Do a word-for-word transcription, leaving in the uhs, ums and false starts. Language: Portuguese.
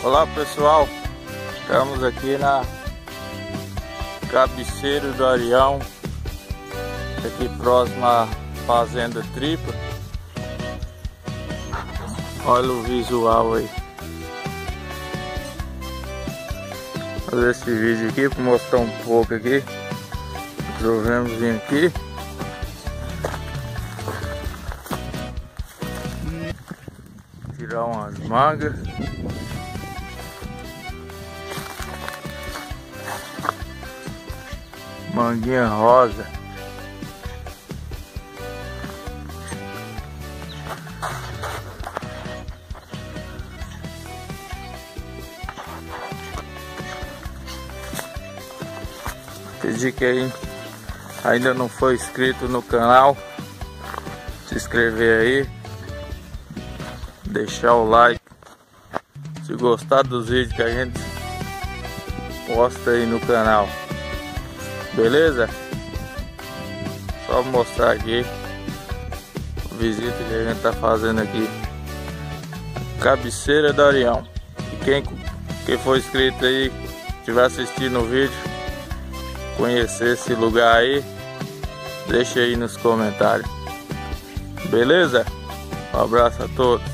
Olá pessoal, estamos aqui na cabeceira do Arião, aqui próximo à Fazenda Tripla. Olha o visual aí. Vou fazer esse vídeo aqui para mostrar um pouco aqui. Resolvemos vir aqui. Tirar umas mangas. Manguinha rosa. Pedi que aí ainda não foi inscrito no canal, se inscrever aí, deixar o like, se gostar dos vídeos que a gente posta aí no canal. Beleza? Só mostrar aqui a visita que a gente tá fazendo aqui, cabeceira do Arião. E quem, quem for inscrito aí, estiver assistindo o vídeo, conhecer esse lugar aí, deixa aí nos comentários. Beleza? Um abraço a todos.